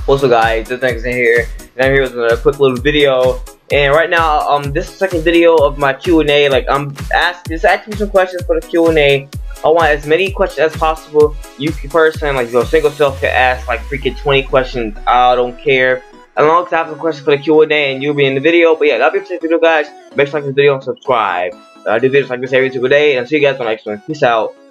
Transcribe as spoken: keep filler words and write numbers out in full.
Also guys, this next in here, and I'm here with a quick little video. And right now, um, this is the second video of my Q and A. Like I'm asked, just asking me some questions for the Q and A. I want as many questions as possible. You can person, like your single self, can ask like freaking twenty questions. I don't care. As long as I have some questions for the Q and A, and you'll be in the video. But yeah, that'll be it for this video, guys. Make sure to like this video and subscribe. I do videos like this every single day, and I'll see you guys on the next one. Peace out.